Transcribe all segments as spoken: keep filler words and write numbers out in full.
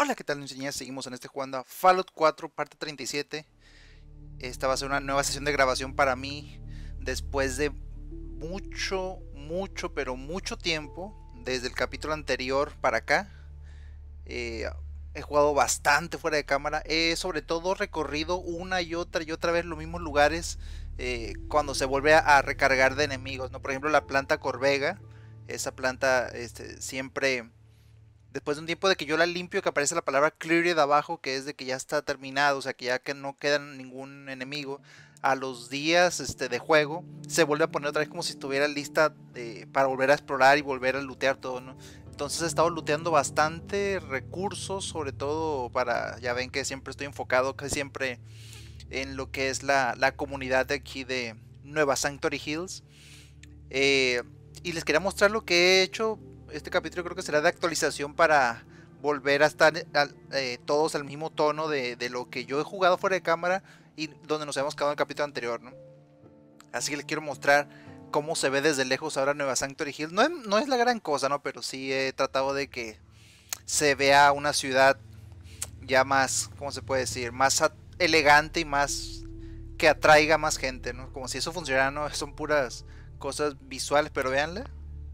Hola, ¿qutal, niñas? Seguimos en este jugando a Fallout cuatro, parte treinta y siete. Esta va a ser una nueva sesión de grabación para mí. Después de mucho, mucho, pero mucho tiempo. Desde el capítulo anterior para acá. Eh, he jugado bastante fuera de cámara. He sobre todo recorrido una y otra y otra vez los mismos lugares. Eh, cuando se vuelve a, a recargar de enemigos, ¿no? Por ejemplo, la planta Corvega. Esa planta este, siempre... Después de un tiempo de que yo la limpio, que aparece la palabra cleared abajo, que es de que ya está terminado, o sea que ya que no queda ningún enemigo, a los días este, de juego, se vuelve a poner otra vez como si estuviera lista de, para volver a explorar y volver a lootear todo, ¿no? Entonces he estado looteando bastante recursos, sobre todo para, ya ven que siempre estoy enfocado casi siempre en lo que es la, la comunidad de aquí de Nueva Sanctuary Hills. Eh, y les quería mostrar lo que he hecho. Este capítulo creo que será de actualización para volver a estar eh, todos al mismo tono de, de lo que yo he jugado fuera de cámara y donde nos habíamos quedado en el capítulo anterior, ¿no? Así que les quiero mostrar cómo se ve desde lejos ahora Nueva Sanctuary Hills. No es, no es la gran cosa, ¿no? Pero sí he tratado de que se vea una ciudad ya más, ¿cómo se puede decir? Más elegante y más que atraiga más gente, ¿no? Como si eso funcionara, ¿no? Son puras cosas visuales, pero véanla.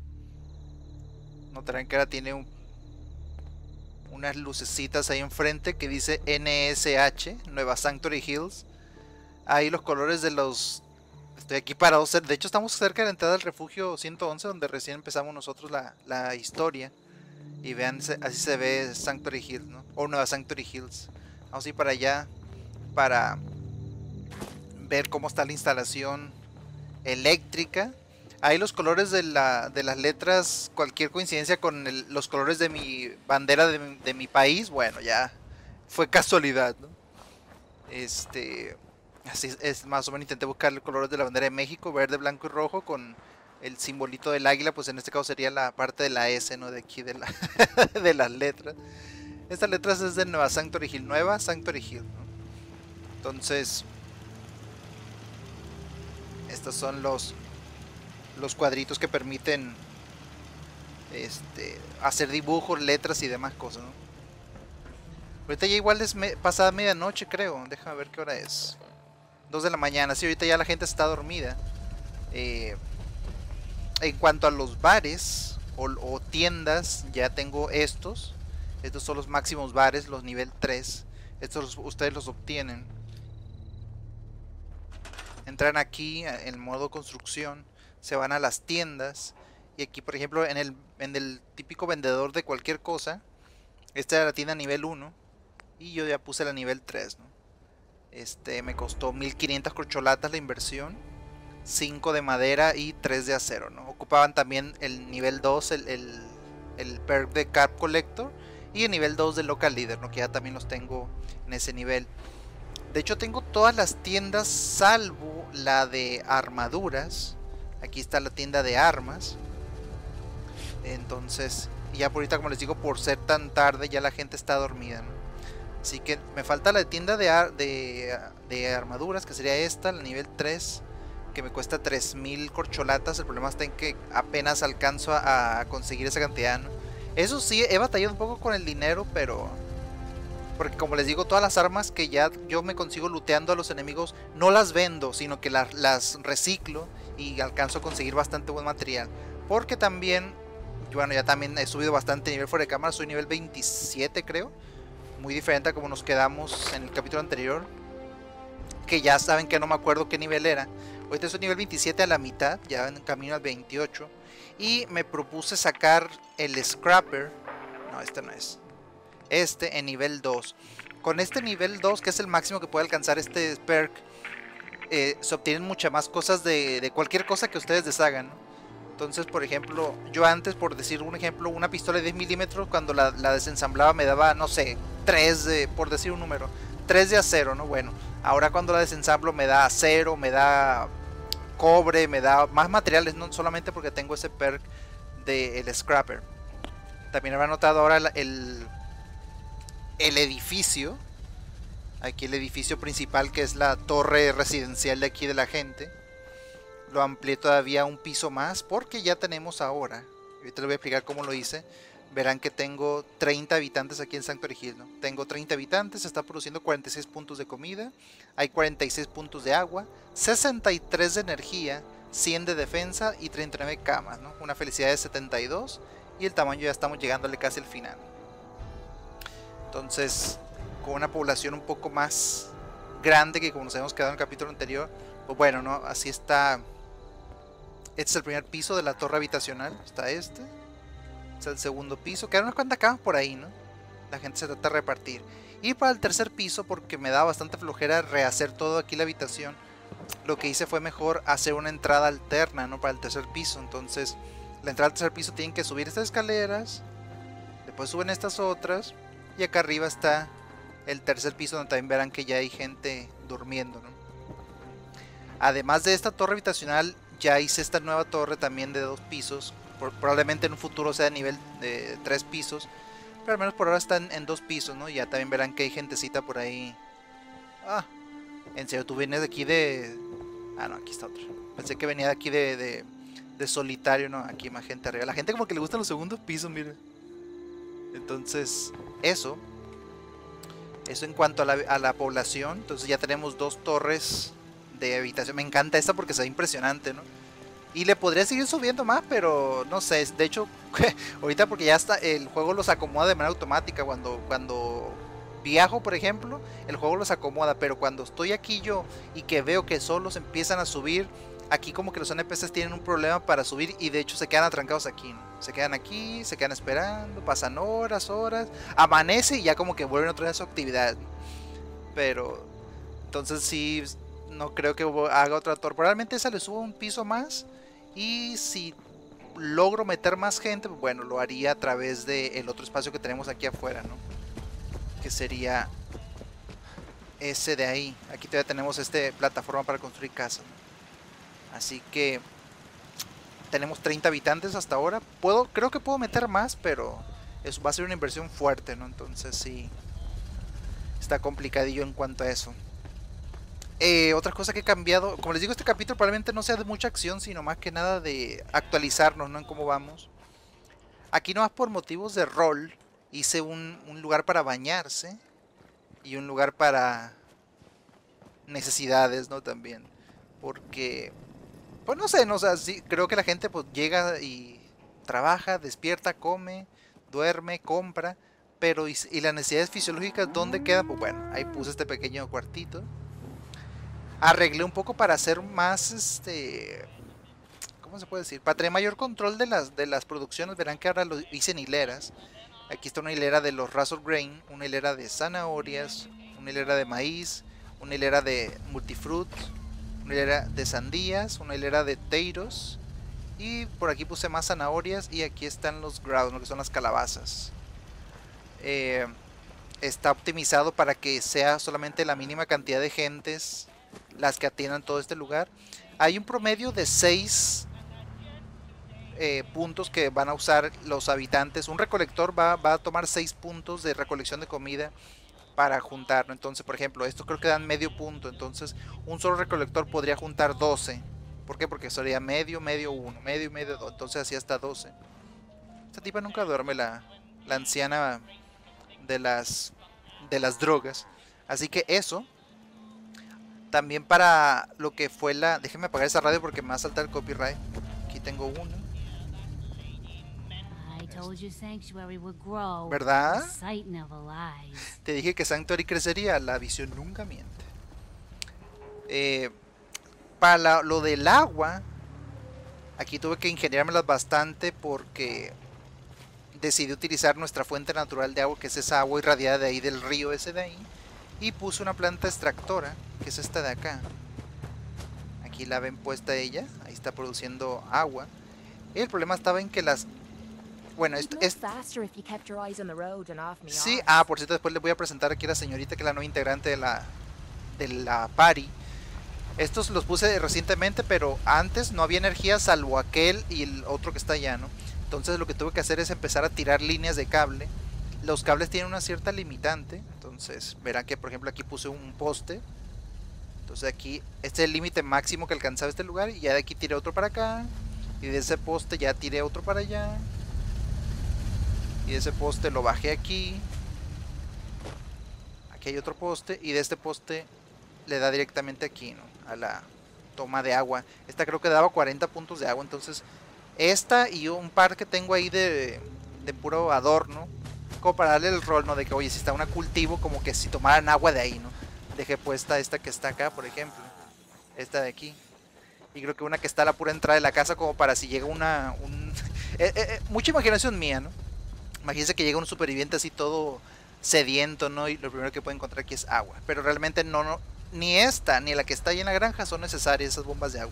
Notarán que ahora tiene un, unas lucecitas ahí enfrente que dice N S H, Nueva Sanctuary Hills. Ahí los colores de los... Estoy aquí parado, de hecho estamos cerca de la entrada del refugio ciento once, donde recién empezamos nosotros la, la historia. Y vean, así se ve Sanctuary Hills, ¿no? O Nueva Sanctuary Hills. Vamos a ir para allá para ver cómo está la instalación eléctrica. Ahí los colores de, la, de las letras, cualquier coincidencia con el, los colores de mi bandera de mi, de mi país, bueno, ya fue casualidad, ¿no? Este, así es, más o menos intenté buscar los colores de la bandera de México, verde, blanco y rojo, con el simbolito del águila, pues en este caso sería la parte de la S, ¿no? De aquí de, la de las letras. Estas letras es de Nueva Sanctuary Hill, Nueva Sanctuary Hill, ¿no? Entonces, estos son los... los cuadritos que permiten este, hacer dibujos, letras y demás cosas, ¿no? Ahorita ya igual es me pasada medianoche, creo. Déjame ver qué hora es. dos de la mañana. Sí, ahorita ya la gente está dormida. Eh, en cuanto a los bares o, o tiendas, ya tengo estos. Estos son los máximos bares, los nivel tres. Estos los, ustedes los obtienen. Entran aquí en modo construcción. Se van a las tiendas. Y aquí, por ejemplo, en el, en el típico vendedor de cualquier cosa. Esta era la tienda nivel uno. Y yo ya puse la nivel tres, ¿no? Este me costó mil quinientas corcholatas la inversión. cinco de madera y tres de acero, ¿no? Ocupaban también el nivel dos, el, el, el perk de Carb Collector. Y el nivel dos de Local Leader, ¿no? Que ya también los tengo en ese nivel. De hecho tengo todas las tiendas salvo la de armaduras. Aquí está la tienda de armas. Entonces, ya por ahorita, como les digo, por ser tan tarde ya la gente está dormida, ¿no? Así que me falta la tienda de, ar de, de armaduras, que sería esta, la nivel tres, que me cuesta tres mil corcholatas. El problema está en que apenas alcanzo a, a conseguir esa cantidad, ¿no? Eso sí, he batallado un poco con el dinero, pero... porque como les digo, todas las armas que ya yo me consigo looteando a los enemigos, no las vendo, sino que las, las reciclo y alcanzo a conseguir bastante buen material. Porque también, bueno, ya también he subido bastante nivel fuera de cámara, soy nivel veintisiete creo. Muy diferente a como nos quedamos en el capítulo anterior, que ya saben que no me acuerdo qué nivel era. Ahorita soy nivel veintisiete a la mitad, ya en camino al veintiocho. Y me propuse sacar el Scrapper. No, este no es. Este en nivel dos. Con este nivel dos, que es el máximo que puede alcanzar este perk, eh, se obtienen muchas más cosas de, de cualquier cosa que ustedes deshagan, ¿no? Entonces, por ejemplo, yo antes, por decir un ejemplo, una pistola de diez milímetros, cuando la, la desensamblaba me daba, no sé, tres de, por decir un número, tres de acero, ¿no? Bueno, ahora cuando la desensamblo me da acero, me da cobre, me da más materiales, no solamente porque tengo ese perk del Scrapper. También habrá notado ahora el, el, el edificio, aquí el edificio principal, que es la torre residencial de aquí de la gente. Lo amplié todavía un piso más porque ya tenemos ahora, ahorita les voy a explicar cómo lo hice, verán que tengo treinta habitantes aquí en Sanctuary Hill, ¿no? Tengo treinta habitantes, se está produciendo cuarenta y seis puntos de comida, hay cuarenta y seis puntos de agua, sesenta y tres de energía, cien de defensa y treinta y nueve camas, ¿no? Una felicidad de setenta y dos y el tamaño ya estamos llegándole casi al final. Entonces, con una población un poco más grande que como nos habíamos quedado en el capítulo anterior, pues bueno, ¿no? Así está. Este es el primer piso de la torre habitacional, está este. Es el segundo piso, quedan unas cuantas camas por ahí, ¿no? La gente se trata de repartir. Y para el tercer piso, porque me da bastante flojera rehacer todo aquí la habitación, lo que hice fue mejor hacer una entrada alterna, ¿no? Para el tercer piso. Entonces, la entrada al tercer piso tienen que subir estas escaleras, después suben estas otras, y acá arriba está el tercer piso, donde también verán que ya hay gente durmiendo, ¿no? Además de esta torre habitacional, ya hice esta nueva torre también de dos pisos. Probablemente en un futuro sea de nivel de tres pisos, pero al menos por ahora están en dos pisos, ¿no? Ya también verán que hay gentecita por ahí. Ah, en serio, tú vienes de aquí de... Ah, no, aquí está otro. Pensé que venía de aquí de, de, de solitario, ¿no? Aquí hay más gente arriba. La gente como que le gustan los segundos pisos, mire. Entonces, eso. Eso en cuanto a la, a la población. Entonces ya tenemos dos torres de habitación. Me encanta esta porque se ve impresionante, ¿no? Y le podría seguir subiendo más, pero no sé. De hecho, ahorita porque ya está, el juego los acomoda de manera automática. Cuando, cuando viajo, por ejemplo, el juego los acomoda. Pero cuando estoy aquí yo y que veo que solos empiezan a subir, aquí como que los N P Cs tienen un problema para subir. Y de hecho se quedan atrancados aquí, ¿no? Se quedan aquí, se quedan esperando, pasan horas, horas. Amanece y ya como que vuelven otra vez a su actividad. Pero, entonces sí, no creo que haga otra torre. Probablemente esa le suba un piso más. Y si logro meter más gente, bueno, lo haría a través del otro espacio que tenemos aquí afuera, ¿no? Que sería ese de ahí. Aquí todavía tenemos esta plataforma para construir casas, ¿no? Así que tenemos treinta habitantes hasta ahora. Puedo, creo que puedo meter más, pero eso va a ser una inversión fuerte, ¿no? Entonces sí, está complicadillo en cuanto a eso. Eh, otra cosa que he cambiado, como les digo, este capítulo probablemente no sea de mucha acción, sino más que nada de actualizarnos, ¿no? En cómo vamos. Aquí nomás por motivos de rol hice un, un lugar para bañarse y un lugar para necesidades, ¿no? También, porque, pues no sé, no, o sea, sí, creo que la gente pues llega y trabaja, despierta, come, duerme, compra, pero y, y las necesidades fisiológicas, ¿dónde quedan? Pues bueno, ahí puse este pequeño cuartito. Arreglé un poco para hacer más, este, ¿cómo se puede decir? Para tener mayor control de las, de las producciones. Verán que ahora lo hice en hileras. Aquí está una hilera de los Razor Grain, una hilera de zanahorias, una hilera de maíz, una hilera de multifruit, una hilera de sandías, una hilera de teiros. Y por aquí puse más zanahorias y aquí están los grounds, ¿no? Que son las calabazas. Eh, está optimizado para que sea solamente la mínima cantidad de gentes las que atiendan todo este lugar. Hay un promedio de seis eh, puntos que van a usar los habitantes. Un recolector va, va a tomar seis puntos de recolección de comida para juntar, ¿no? Entonces, por ejemplo, estos creo que dan medio punto. Entonces, un solo recolector podría juntar doce. ¿Por qué? Porque sería medio, medio, uno, medio y medio, dos. Entonces, así hasta doce. Esta tipa nunca duerme, la, la anciana de las, de las drogas. Así que eso. También para lo que fue la... Déjenme apagar esa radio porque me va a saltar el copyright. Aquí tengo uno. ¿Verdad? Te dije que Sanctuary crecería. La visión nunca miente. Eh, para la, lo del agua, aquí tuve que ingeniármelas bastante porque decidí utilizar nuestra fuente natural de agua, que es esa agua irradiada de ahí del río ese de ahí. Y puse una planta extractora, que es esta de acá. Aquí la ven puesta ella. Ahí está produciendo agua. Y el problema estaba en que las... Bueno, esto es... Sí, ah, por cierto, después les voy a presentar aquí a la señorita, que es la nueva integrante de la, de la party. Estos los puse recientemente, pero antes no había energía salvo aquel y el otro que está allá, ¿no? Entonces lo que tuve que hacer es empezar a tirar líneas de cable. Los cables tienen una cierta limitante. Entonces verán que por ejemplo aquí puse un poste. Entonces aquí este es el límite máximo que alcanzaba este lugar. Y ya de aquí tiré otro para acá. Y de ese poste ya tiré otro para allá. Y ese poste lo bajé aquí. Aquí hay otro poste. Y de este poste le da directamente aquí, ¿no? A la toma de agua. Esta creo que daba cuarenta puntos de agua. Entonces, esta y un par que tengo ahí de, de puro adorno. Como para darle el rol, ¿no? De que, oye, si está un cultivo, como que si tomaran agua de ahí, ¿no? Dejé puesta esta que está acá, por ejemplo. Esta de aquí. Y creo que una que está a la pura entrada de la casa, como para si llega una... Un... eh, eh, mucha imaginación mía, ¿no? Imagínense que llega un superviviente así todo sediento, ¿no? Y lo primero que puede encontrar aquí es agua. Pero realmente no, no, ni esta, ni la que está ahí en la granja son necesarias esas bombas de agua.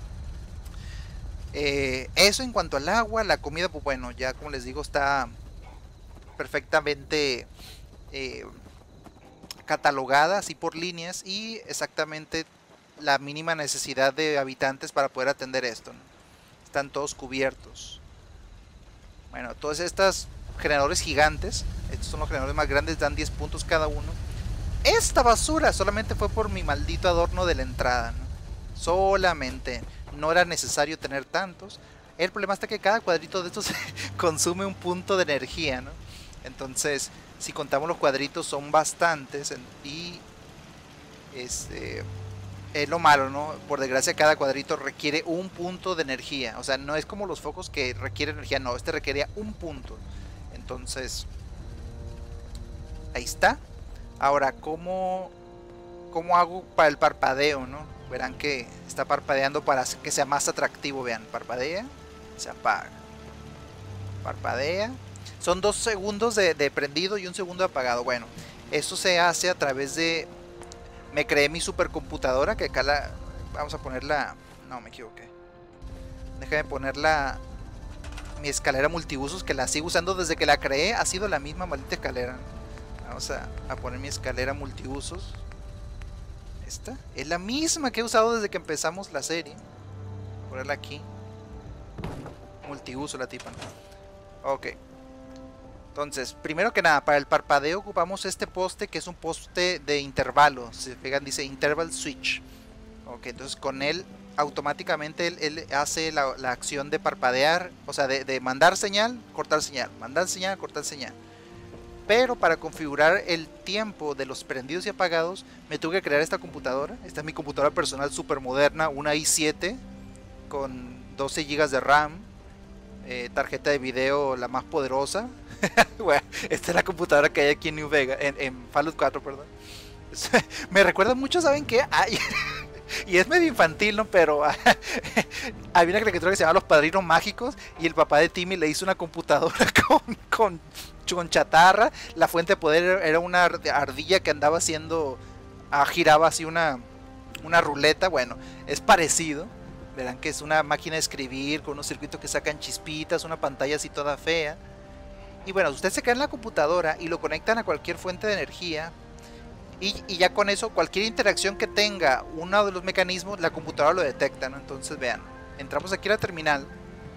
Eh, eso en cuanto al agua, la comida, pues bueno, ya como les digo, está perfectamente eh, catalogada así por líneas y exactamente la mínima necesidad de habitantes para poder atender esto, ¿no? Están todos cubiertos. Bueno, todas estas generadores gigantes, estos son los generadores más grandes, dan diez puntos cada uno. Esta basura solamente fue por mi maldito adorno de la entrada, ¿no? Solamente, no era necesario tener tantos. El problema está que cada cuadrito de estos consume un punto de energía, ¿no? Entonces, si contamos los cuadritos son bastantes y este es lo malo, ¿no? Por desgracia cada cuadrito requiere un punto de energía. O sea, no es como los focos que requieren energía, no, este requería un punto. Entonces, ahí está. Ahora, ¿cómo, cómo hago para el parpadeo, no? Verán que está parpadeando para que sea más atractivo. Vean, parpadea, se apaga. Parpadea. Son dos segundos de, de prendido y un segundo de apagado. Bueno, eso se hace a través de... Me creé mi supercomputadora, que acá la... Vamos a ponerla... No, me equivoqué. Déjame ponerla... Mi escalera multiusos, que la sigo usando desde que la creé. Ha sido la misma maldita escalera. Vamos a, a poner mi escalera multiusos. Esta es la misma que he usado desde que empezamos la serie. Voy a ponerla aquí. Multiuso la tipa, ¿no? Ok. Entonces, primero que nada, para el parpadeo ocupamos este poste, que es un poste de intervalo. Si se fijan, dice interval switch. Ok, entonces con él automáticamente él, él hace la, la acción de parpadear, o sea, de, de mandar señal, cortar señal, mandar señal, cortar señal. Pero para configurar el tiempo de los prendidos y apagados, me tuve que crear esta computadora. Esta es mi computadora personal super moderna, una i siete con doce gigas de RAM, eh, tarjeta de video la más poderosa. Bueno, esta es la computadora que hay aquí en New Vegas, en, en Fallout cuatro, perdón. Me recuerda mucho, ¿saben qué? Ay, y es medio infantil, ¿no? Pero había una caricatura que se llama Los Padrinos Mágicos y el papá de Timmy le hizo una computadora con, con, con chatarra. La fuente de poder era una ardilla que andaba haciendo, ah, giraba así una, una ruleta. Bueno, es parecido. Verán que es una máquina de escribir con unos circuitos que sacan chispitas, una pantalla así toda fea. Y bueno, ustedes se quedan en la computadora y lo conectan a cualquier fuente de energía. Y, y ya con eso, cualquier interacción que tenga uno de los mecanismos, la computadora lo detecta, ¿no? Entonces vean, entramos aquí a la terminal.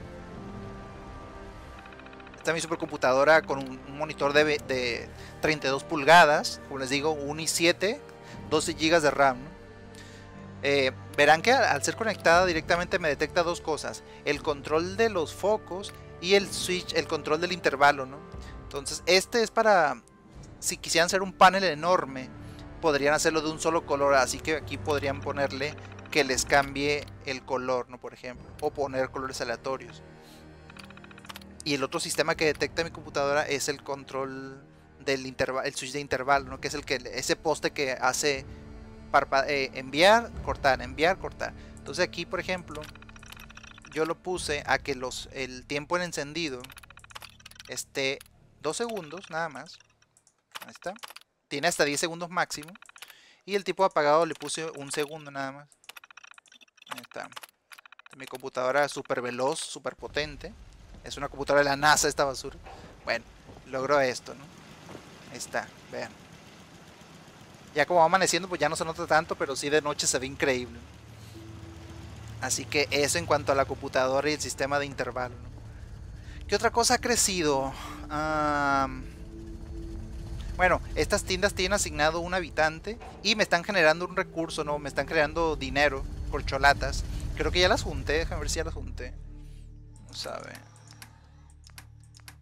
Esta es mi supercomputadora con un, un monitor de, de treinta y dos pulgadas. Como les digo, un i siete, doce gigas de RAM, ¿no? Eh, verán que al ser conectada directamente me detecta dos cosas: el control de los focos y el switch, el control del intervalo, ¿no? Entonces este es para, si quisieran hacer un panel enorme, podrían hacerlo de un solo color, así que aquí podrían ponerle que les cambie el color, ¿no? Por ejemplo, o poner colores aleatorios. Y el otro sistema que detecta mi computadora es el control del intervalo, el switch de intervalo, ¿no? Que es el que, ese poste que hace parpa, eh, enviar, cortar, enviar, cortar. Entonces aquí, por ejemplo, yo lo puse a que los, el tiempo en encendido esté dos segundos nada más. Ahí está. Tiene hasta diez segundos máximo. Y el tipo apagado le puse un segundo nada más. Ahí está. Mi computadora es súper veloz, súper potente. Es una computadora de la NASA esta basura. Bueno, logró esto, ¿no? Ahí está, vean. Ya como va amaneciendo, pues ya no se nota tanto, pero sí de noche se ve increíble. Así que eso en cuanto a la computadora y el sistema de intervalo, ¿no? ¿Qué otra cosa ha crecido? Um, bueno, estas tiendas tienen asignado un habitante y me están generando un recurso, ¿no? Me están generando dinero, corcholatas. Creo que ya las junté, déjame ver si ya las junté. Vamos a ver.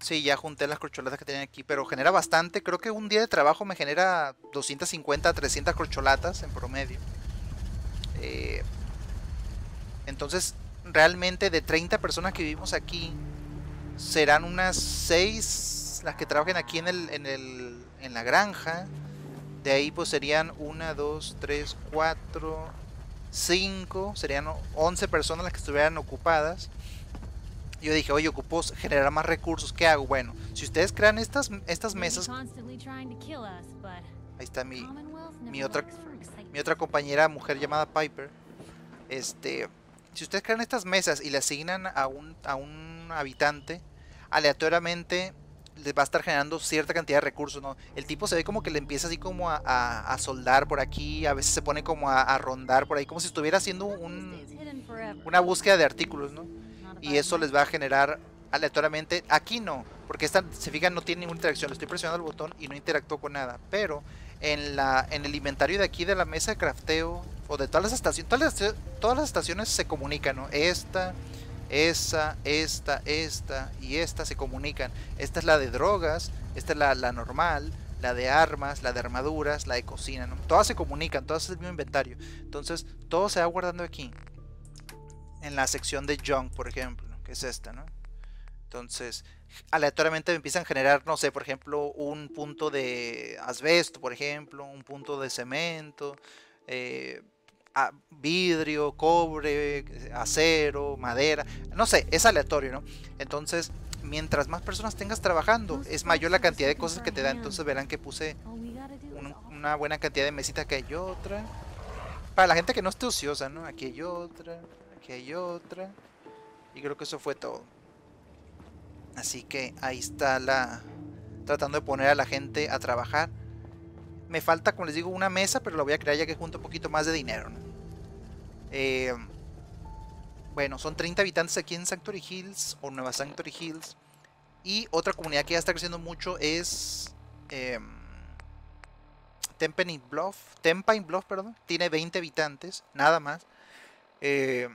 Sí, ya junté las corcholatas que tenía aquí, pero genera bastante. Creo que un día de trabajo me genera doscientas cincuenta a trescientas corcholatas en promedio. Eh, entonces, realmente de treinta personas que vivimos aquí, serán unas seis las que trabajen aquí en, el, en, el, en la granja. De ahí pues serían una, dos, tres, cuatro, cinco, serían once personas las que estuvieran ocupadas. Yo dije, oye, ocupo generar más recursos, ¿qué hago? Bueno, si ustedes crean estas, estas mesas... Ahí está mi, mi, otra, mi otra compañera mujer llamada Piper. Este, si ustedes crean estas mesas y le asignan a un, a un habitante, aleatoriamente les va a estar generando cierta cantidad de recursos, ¿no? El tipo se ve como que le empieza así como a, a, a soldar por aquí, a veces se pone como a, a rondar por ahí, como si estuviera haciendo un, una búsqueda de artículos, ¿no? Y eso les va a generar aleatoriamente. Aquí no, porque esta, se fijan, no tiene ninguna interacción. Le estoy presionando el botón y no interactuó con nada. Pero en, la, en el inventario de aquí de la mesa de crafteo, o de todas las estaciones, todas las, todas las estaciones se comunican, ¿no? Esta, esa, esta, esta y esta se comunican. Esta es la de drogas, esta es la, la normal, la de armas, la de armaduras, la de cocina, ¿no? Todas se comunican, todas es el mismo inventario. Entonces, todo se va guardando aquí. En la sección de junk, por ejemplo, que es esta, ¿no? Entonces, aleatoriamente me empiezan a generar, no sé, por ejemplo, un punto de asbesto, por ejemplo, un punto de cemento, eh, vidrio, cobre, acero, madera, no sé, es aleatorio, ¿no? Entonces, mientras más personas tengas trabajando, es mayor la cantidad de cosas que te da. Entonces verán que puse un, una buena cantidad de mesitas. Que hay otra. Para la gente que no esté ociosa, ¿no? Aquí hay otra, aquí hay otra. Y creo que eso fue todo. Así que ahí está la... tratando de poner a la gente a trabajar. Me falta, como les digo, una mesa, pero la voy a crear ya que junto un poquito más de dinero, ¿no? Eh, bueno, son treinta habitantes aquí en Sanctuary Hills o Nueva Sanctuary Hills. Y otra comunidad que ya está creciendo mucho es eh, Tempine Bluff. Tempine Bluff, perdón. Tiene veinte habitantes, nada más. Eh,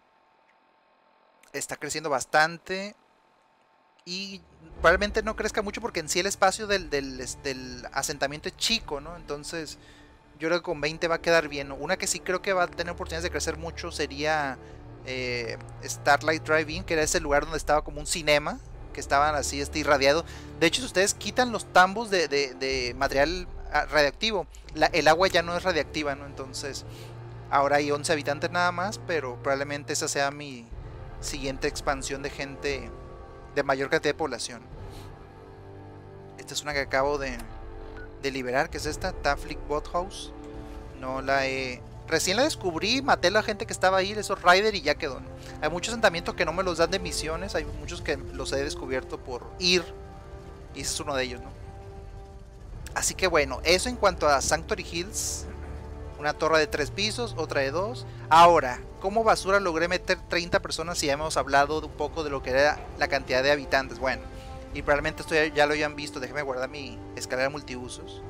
está creciendo bastante. Y probablemente no crezca mucho porque en sí el espacio del, del, del asentamiento es chico, ¿no? Entonces yo creo que con veinte va a quedar bien. Una que sí creo que va a tener oportunidades de crecer mucho sería eh, Starlight Drive-In, que era ese lugar donde estaba como un cinema, que estaban así este, irradiado. De hecho, si ustedes quitan los tambos de, de, de material radiactivo, la, el agua ya no es radiactiva, ¿no? Entonces ahora hay once habitantes nada más, pero probablemente esa sea mi siguiente expansión de gente de mayor cantidad de población. Esta es una que acabo de, de liberar, que es esta, Taflic Bothouse. No la he... Recién la descubrí, maté a la gente que estaba ahí, esos Rider, y ya quedó, ¿no? Hay muchos asentamientos que no me los dan de misiones, hay muchos que los he descubierto por ir, y ese es uno de ellos, ¿no? Así que bueno, eso en cuanto a Sanctuary Hills. Una torre de tres pisos, otra de dos. Ahora, ¿cómo basura logré meter treinta personas si ya hemos hablado de un poco de lo que era la cantidad de habitantes? Bueno, y probablemente esto ya, ya lo hayan visto. Déjenme guardar mi escalera multiusos.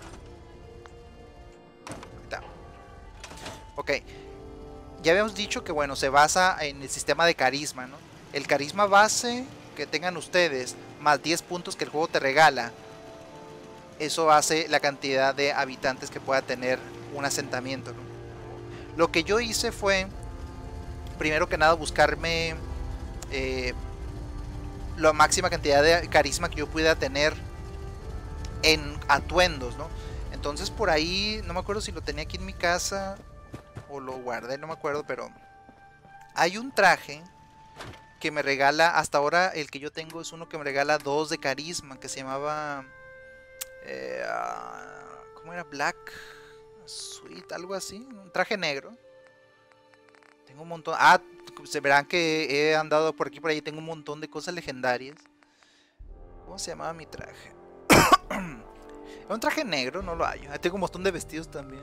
Está. Ok. Ya habíamos dicho que bueno, se basa en el sistema de carisma, ¿no? El carisma base que tengan ustedes, más diez puntos que el juego te regala. Eso hace la cantidad de habitantes que pueda tener un asentamiento, ¿no? Lo que yo hice fue, primero que nada, buscarme eh, la máxima cantidad de carisma que yo pudiera tener en atuendos, ¿no? Entonces por ahí, no me acuerdo si lo tenía aquí en mi casa o lo guardé, no me acuerdo, pero hay un traje que me regala, hasta ahora el que yo tengo es uno que me regala dos de carisma, que se llamaba... Eh, uh, ¿cómo era? Black Sweet, algo así, un traje negro. Tengo un montón. Ah, se verán que he andado por aquí por ahí. Tengo un montón de cosas legendarias. ¿Cómo se llamaba mi traje? Era un traje negro, no lo hallo. Tengo un montón de vestidos también.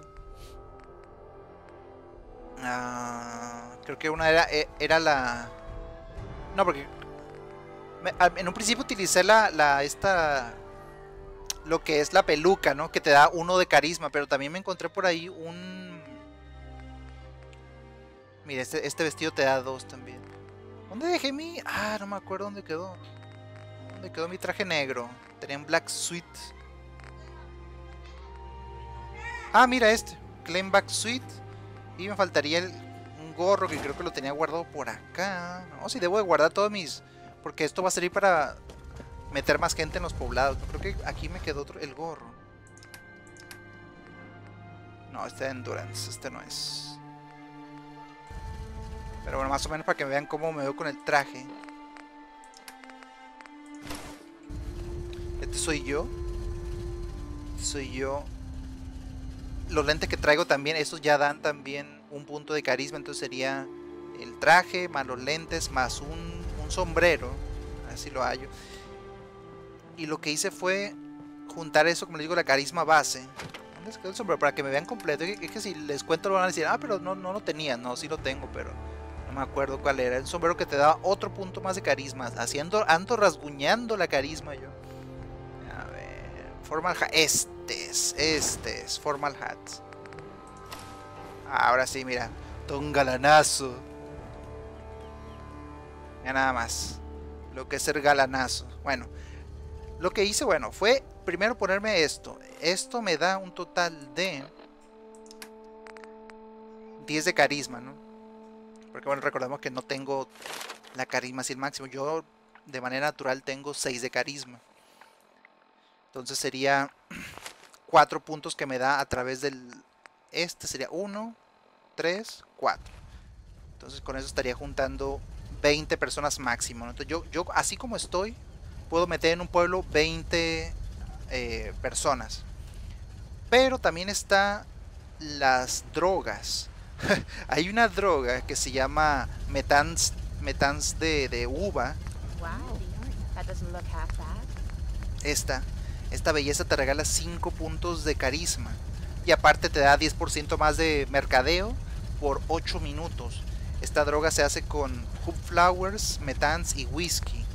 Ah, creo que una era, era la... No, porque me, en un principio utilicé la, la esta... lo que es la peluca, ¿no? Que te da uno de carisma, pero también me encontré por ahí un... Mira, este, este vestido te da dos también. ¿Dónde dejé mi...? Ah, no me acuerdo dónde quedó. ¿Dónde ¿Dónde quedó mi traje negro? Tenía un black suit. Ah, mira este. Claim back suit. Y me faltaría el, un gorro que creo que lo tenía guardado por acá. No, si debo de guardar todos mis... Porque esto va a servir para meter más gente en los poblados. Creo que aquí me quedó otro, el gorro. No, este de Endurance. Este no es. Pero bueno, más o menos para que vean cómo me veo con el traje. Este soy yo. Este soy yo. Los lentes que traigo también, estos ya dan también un punto de carisma. Entonces sería el traje más los lentes más un, un sombrero. Así lo hallo. Y lo que hice fue juntar eso, como les digo, la carisma base. ¿Dónde se quedó el sombrero? Para que me vean completo. Es que, que si les cuento lo van a decir, ah, pero no, no lo tenía. No, sí lo tengo, pero no me acuerdo cuál era. El sombrero que te daba otro punto más de carisma. Haciendo, ando rasguñando la carisma yo. A ver. Formal hat. Este es, este es. Formal hat. Ahora sí, mira. Todo un galanazo. Ya nada más. Lo que es ser galanazo. Bueno. Lo que hice, bueno, fue primero ponerme esto. Esto me da un total de diez de carisma, ¿no? Porque bueno, recordemos que no tengo la carisma así el máximo. Yo de manera natural tengo seis de carisma. Entonces sería cuatro puntos que me da a través del... Este sería uno, tres, cuatro. Entonces con eso estaría juntando veinte personas máximo, ¿no? Entonces yo, yo así como estoy, puedo meter en un pueblo veinte eh, personas. Pero también está las drogas. Hay una droga que se llama metans, metans de, de uva. Wow, that doesn't look half bad. Esta, esta belleza te regala cinco puntos de carisma. Y aparte te da diez por ciento más de mercadeo por ocho minutos. Esta droga se hace con hop flowers, metans y whisky.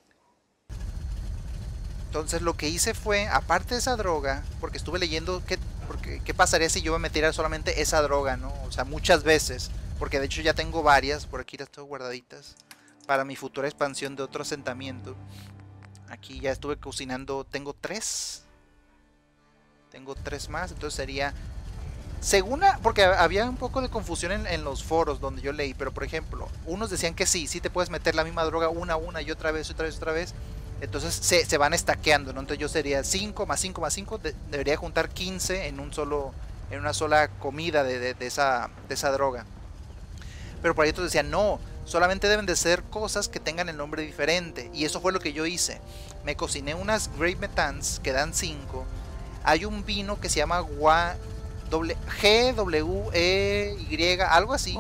Entonces lo que hice fue, aparte de esa droga, porque estuve leyendo qué, porque, qué pasaría si yo me metiera solamente esa droga, ¿no? O sea, muchas veces. Porque de hecho ya tengo varias, por aquí las tengo guardaditas. Para mi futura expansión de otro asentamiento. Aquí ya estuve cocinando, tengo tres. Tengo tres más, entonces sería... Según, la, porque había un poco de confusión en, en los foros donde yo leí, pero por ejemplo, unos decían que sí, sí te puedes meter la misma droga una, una y otra vez, otra vez, otra vez. Entonces se, se van estaqueando, ¿no? Entonces yo sería cinco más cinco más cinco, de, debería juntar quince en un solo, en una sola comida de, de, de, esa, de esa droga. Pero por ahí otros decían, no, solamente deben de ser cosas que tengan el nombre diferente. Y eso fue lo que yo hice. Me cociné unas Great Metans que dan cinco. Hay un vino que se llama Gua... G W E Y, algo así.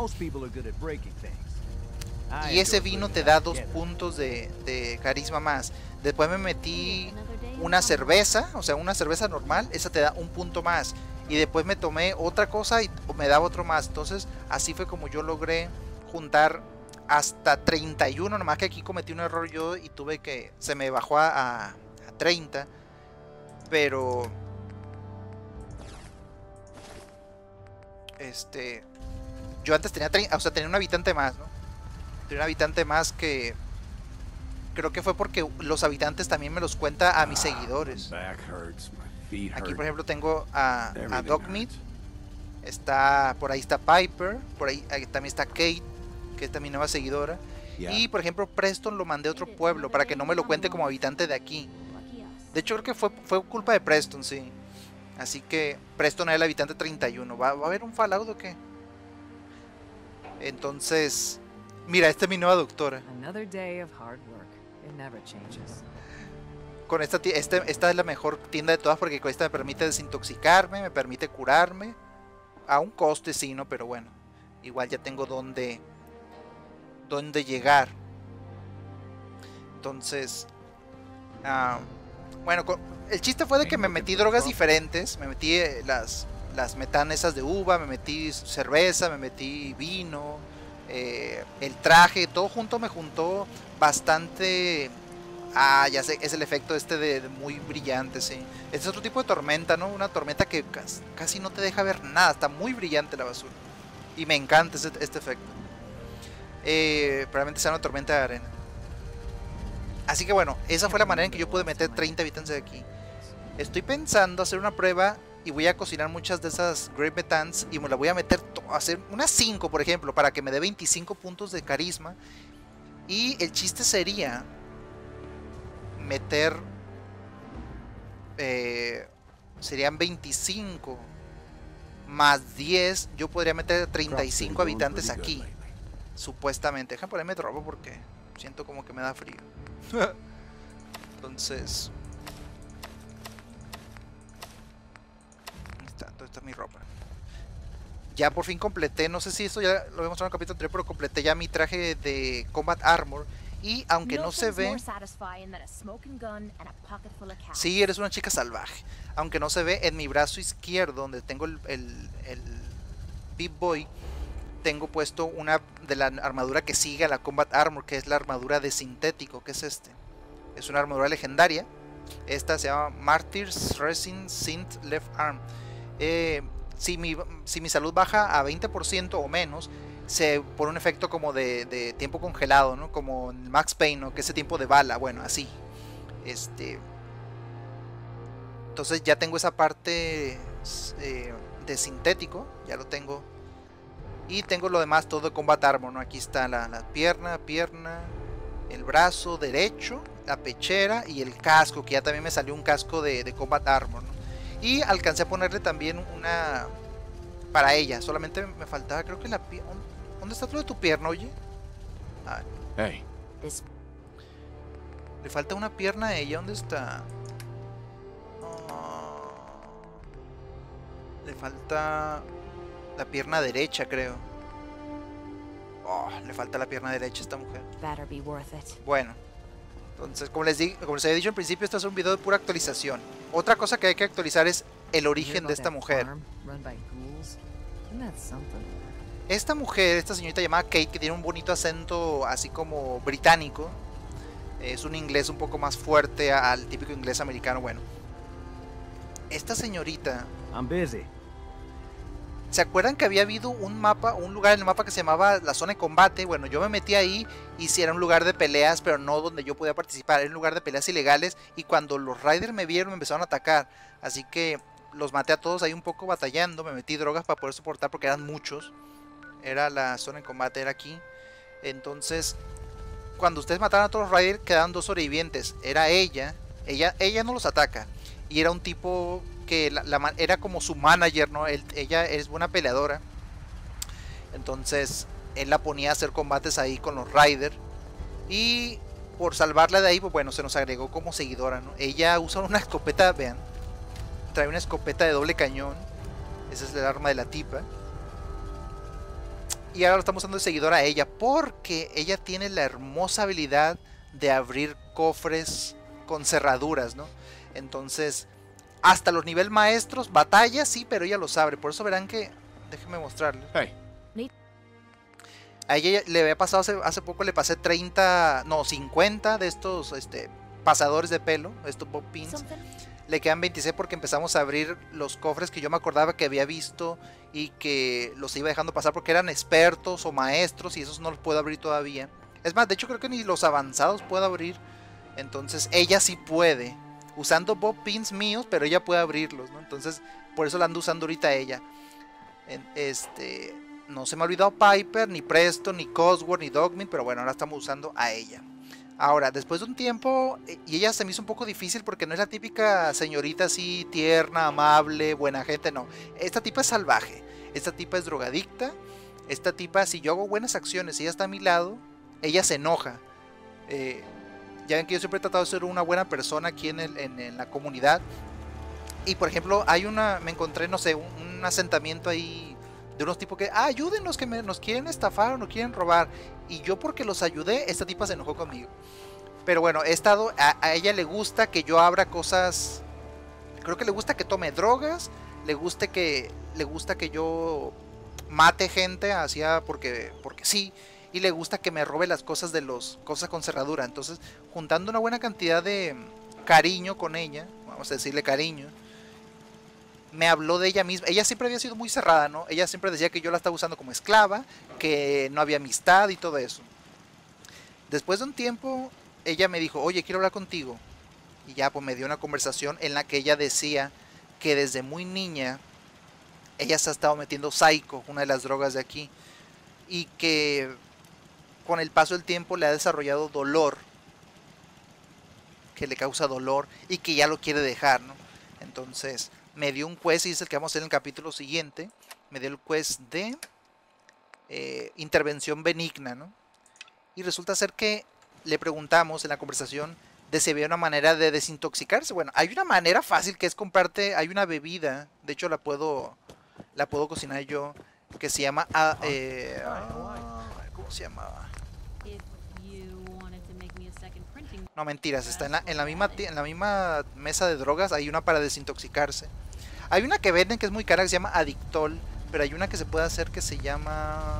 Y ese vino te da dos puntos de, de carisma más. Después me metí una cerveza, o sea, una cerveza normal, esa te da un punto más. Y después me tomé otra cosa y me daba otro más. Entonces, así fue como yo logré juntar hasta treinta y uno. Nomás que aquí cometí un error yo y tuve que... Se me bajó a, a, a treinta. Pero... Este, yo antes tenía, o sea, tenía un habitante más, ¿no? Tenía un habitante más que creo que fue porque los habitantes también me los cuenta a mis seguidores. Aquí, por ejemplo, tengo a, a Dogmeat. Está, por ahí está Piper. Por ahí, ahí también está Kate, que es también nueva seguidora. Y, por ejemplo, Preston lo mandé a otro pueblo para que no me lo cuente como habitante de aquí. De hecho, creo que fue, fue culpa de Preston, sí. Así que Preston es el habitante treinta y uno. ¿Va, ¿Va a haber un Fallout o qué? Entonces, mira, esta es mi nueva doctora. Con esta, este, esta es la mejor tienda de todas porque con esta me permite desintoxicarme, me permite curarme. A un coste, sí, ¿no? Pero bueno, igual ya tengo dónde, dónde llegar. Entonces, uh, bueno, con, el chiste fue de que me metí drogas diferentes. Me metí las, las metanesas de uva, me metí cerveza, me metí vino, eh, el traje, todo junto me juntó bastante. Ah, ya sé, es el efecto este de, de muy brillante, sí. Este es otro tipo de tormenta, ¿no? Una tormenta que casi, casi no te deja ver nada, está muy brillante la basura. Y me encanta este, este efecto. Eh, probablemente sea una tormenta de arena. Así que bueno, esa fue la manera en que yo pude meter treinta habitantes de aquí. Estoy pensando hacer una prueba y voy a cocinar muchas de esas Great Metans y me la voy a meter, a hacer unas cinco por ejemplo, para que me dé veinticinco puntos de carisma. Y el chiste sería meter, eh, serían veinticinco más diez, yo podría meter treinta y cinco habitantes aquí, supuestamente. Déjame ponerme ropa porque siento como que me da frío. Entonces, está, toda esta es mi ropa. Ya por fin completé, no sé si esto ya lo habíamos mostrado en el capítulo anterior, pero completé ya mi traje de Combat Armor. Y aunque no se ve... Sí, eres una chica salvaje. Aunque no se ve, en mi brazo izquierdo, donde tengo el, el, el Pip-Boy, tengo puesto una de la armadura que sigue a la Combat Armor, que es la armadura de sintético, que es este. Es una armadura legendaria. Esta se llama Martyr's Resin Synth Left Arm. Eh, si, mi, si mi salud baja a veinte por ciento o menos, se pone un efecto como de, de tiempo congelado, ¿no? Como en Max Payne, ¿no? Que ese tiempo de bala, bueno, así. Este... Entonces ya tengo esa parte eh, de sintético, ya lo tengo. Y tengo lo demás todo de Combat Armor, ¿no? Aquí está la, la pierna, pierna, el brazo derecho, la pechera y el casco, que ya también me salió un casco de, de Combat Armor, ¿no? Y alcancé a ponerle también una para ella, solamente me faltaba, creo que la pierna. ¿Dónde está todo de tu pierna, oye? Ah, Hey. le falta una pierna a ella, ¿dónde está? Le falta la pierna derecha, creo. Oh, le falta la pierna derecha a esta mujer. Bueno, entonces, como les, di como les había dicho al principio, esto es un video de pura actualización. Otra cosa que hay que actualizar es el origen de esta mujer. Esta mujer, esta señorita llamada Kate, que tiene un bonito acento así como británico. Es un inglés un poco más fuerte al típico inglés americano. Bueno, esta señorita... I'm busy. ¿Se acuerdan que había habido un mapa, un lugar en el mapa que se llamaba la zona de combate? Bueno, yo me metí ahí y sí era un lugar de peleas, pero no donde yo podía participar. Era un lugar de peleas ilegales y cuando los Raiders me vieron me empezaron a atacar. Así que los maté a todos ahí un poco batallando. Me metí drogas para poder soportar porque eran muchos. Era la zona de combate, era aquí. Entonces, cuando ustedes mataron a todos los Raiders, quedaban dos sobrevivientes. Era ella, ella, ella no los ataca. Y era un tipo... que la, la, era como su manager, ¿no? Él, ella es buena peleadora. Entonces él la ponía a hacer combates ahí con los Raiders. Y por salvarla de ahí, pues bueno, se nos agregó como seguidora, ¿no? Ella usa una escopeta, vean. Trae una escopeta de doble cañón. Esa es el arma de la tipa. Y ahora lo estamos usando de seguidora a ella, porque ella tiene la hermosa habilidad de abrir cofres con cerraduras, ¿no? Entonces... hasta los nivel maestros, batallas, sí, pero ella los abre. Por eso verán que... déjenme mostrarles. Hey. A ella le había pasado hace, hace poco, le pasé treinta, no, cincuenta de estos este, pasadores de pelo, estos bob pins. Le quedan veintiséis porque empezamos a abrir los cofres que yo me acordaba que había visto y que los iba dejando pasar porque eran expertos o maestros y esos no los puedo abrir todavía. Es más, de hecho creo que ni los avanzados puedo abrir. Entonces ella sí puede. Usando bob pins míos, pero ella puede abrirlos, ¿no? Entonces, por eso la ando usando ahorita ella. En, este, no se me ha olvidado Piper, ni Preston, ni Cosworth, ni Dogmeat, pero bueno, ahora estamos usando a ella. Ahora, después de un tiempo, y ella se me hizo un poco difícil porque no es la típica señorita así tierna, amable, buena gente, no. Esta tipa es salvaje, esta tipa es drogadicta, esta tipa, si yo hago buenas acciones y ella está a mi lado, ella se enoja. Eh... Ya ven que yo siempre he tratado de ser una buena persona aquí en, el, en, en la comunidad. Y por ejemplo, hay una, me encontré, no sé, un, un asentamiento ahí de unos tipos que, ah, ayúdenos, que me, nos quieren estafar o nos quieren robar. Y yo porque los ayudé, esta tipa se enojó conmigo. Pero bueno, he estado, a, a ella le gusta que yo abra cosas, creo que le gusta que tome drogas, le gusta que, le gusta que yo mate gente, así porque, porque sí. Y le gusta que me robe las cosas de los cosas con cerradura. Entonces, juntando una buena cantidad de cariño con ella, vamos a decirle cariño, me habló de ella misma. Ella siempre había sido muy cerrada, ¿no? Ella siempre decía que yo la estaba usando como esclava, que no había amistad y todo eso. Después de un tiempo, ella me dijo, oye, quiero hablar contigo. Y ya pues me dio una conversación en la que ella decía que desde muy niña ella se ha estado metiendo Psycho, una de las drogas de aquí, y que con el paso del tiempo le ha desarrollado dolor, que le causa dolor y que ya lo quiere dejar, ¿no? Entonces me dio un quest, y es el que vamos a hacer en el capítulo siguiente. Me dio el quest de eh, intervención benigna, ¿no? Y resulta ser que le preguntamos en la conversación de si había una manera de desintoxicarse. Bueno, hay una manera fácil que es comprarte, hay una bebida, de hecho la puedo la puedo cocinar yo, que se llama ah, eh, ah, ¿cómo se llamaba? No, mentiras, está en la, en la misma en la misma mesa de drogas, hay una para desintoxicarse. Hay una que venden que es muy cara que se llama Adictol, pero hay una que se puede hacer que se llama,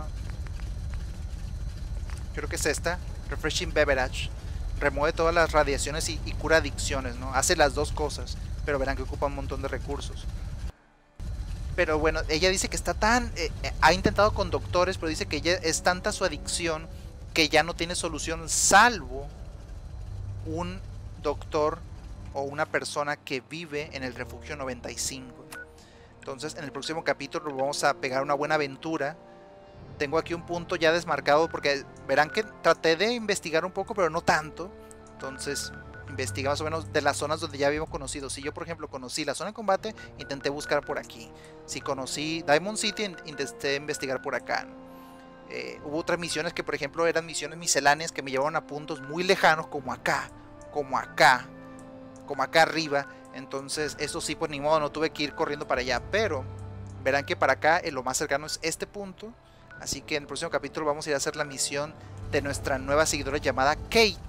creo que es esta, Refreshing Beverage. Remueve todas las radiaciones y, y cura adicciones, ¿no? Hace las dos cosas, pero verán que ocupa un montón de recursos. Pero bueno, ella dice que está tan... Eh, ha intentado con doctores, pero dice que ella es tanta su adicción que ya no tiene solución salvo un doctor o una persona que vive en el refugio noventa y cinco. Entonces en el próximo capítulo vamos a pegar una buena aventura. Tengo aquí un punto ya desmarcado porque verán que traté de investigar un poco, pero no tanto. Entonces investigué más o menos de las zonas donde ya habíamos conocido. Si yo por ejemplo conocí la zona de combate, intenté buscar por aquí. Si conocí Diamond City, intenté investigar por acá. Eh, hubo otras misiones que por ejemplo eran misiones misceláneas que me llevaron a puntos muy lejanos, como acá, como acá, como acá arriba. Entonces eso sí, pues ni modo, no tuve que ir corriendo para allá. Pero verán que para acá eh, lo más cercano es este punto. Así que en el próximo capítulo vamos a ir a hacer la misión de nuestra nueva seguidora llamada Kate.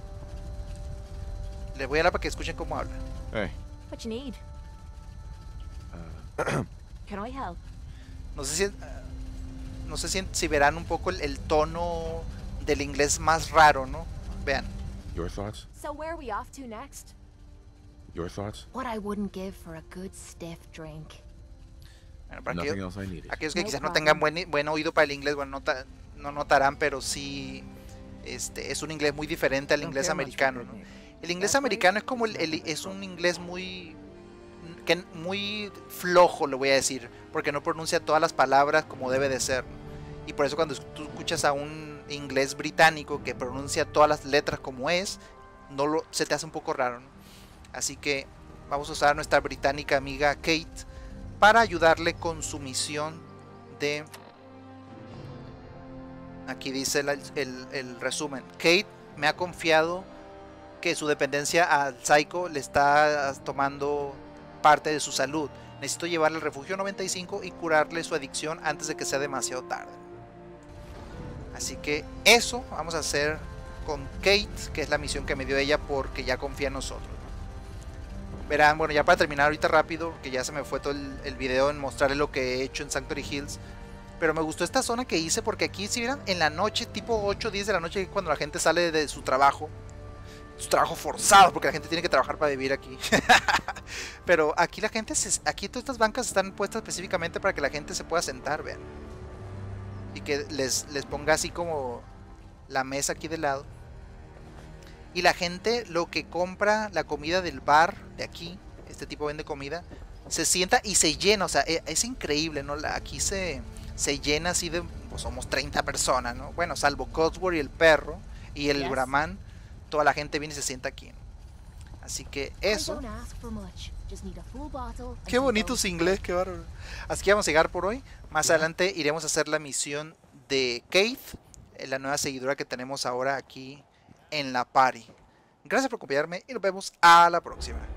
Les voy a hablar para que escuchen cómo habla. Hey. What you need? Uh, Can I help? No sé si, uh, no sé si, si verán un poco el, el tono del inglés más raro, ¿no? Vean. your thoughts? So where are we off to next? Your thoughts? What I wouldn't give for a good stiff drink. Bueno, para Nothing aquellos, else I needed. aquellos que No quizás no problem. tengan buen, buen oído para el inglés, bueno, nota, no notarán, pero sí este, es un inglés muy diferente al inglés americano, ¿no? El inglés americano es como el, el, es un inglés muy que muy flojo, le voy a decir, porque no pronuncia todas las palabras como debe de ser, ¿no? Y por eso cuando tú escuchas a un inglés británico que pronuncia todas las letras como es, no lo, se te hace un poco raro, ¿no? Así que vamos a usar a nuestra británica amiga Kate para ayudarle con su misión de... Aquí dice el, el, el resumen. Kate me ha confiado que su dependencia al Psycho le está tomando parte de su salud. Necesito llevarle al refugio noventa y cinco y curarle su adicción antes de que sea demasiado tarde. Así que eso vamos a hacer con Kate, que es la misión que me dio ella porque ya confía en nosotros. Verán, bueno, ya para terminar ahorita rápido, que ya se me fue todo el, el video en mostrarles lo que he hecho en Sanctuary Hills. Pero me gustó esta zona que hice porque aquí, si vieran, en la noche, tipo ocho o diez de la noche, cuando la gente sale de su trabajo, su trabajo forzado, porque la gente tiene que trabajar para vivir aquí. Pero aquí la gente, se, aquí todas estas bancas están puestas específicamente para que la gente se pueda sentar, vean. Y que les, les ponga así como la mesa aquí de lado. Y la gente lo que compra la comida del bar de aquí, este tipo vende comida, se sienta y se llena, o sea, es, es increíble, ¿no? Aquí se, se llena así de, pues somos treinta personas, ¿no? Bueno, salvo Codsworth y el perro y el Yes. Brahman, toda la gente viene y se sienta aquí, ¿no? Así que eso. Qué bonito su inglés, qué bárbaro. Así que vamos a llegar por hoy. Más yeah. adelante iremos a hacer la misión de Kate, la nueva seguidora que tenemos ahora aquí en la party. Gracias por acompañarme y nos vemos a la próxima.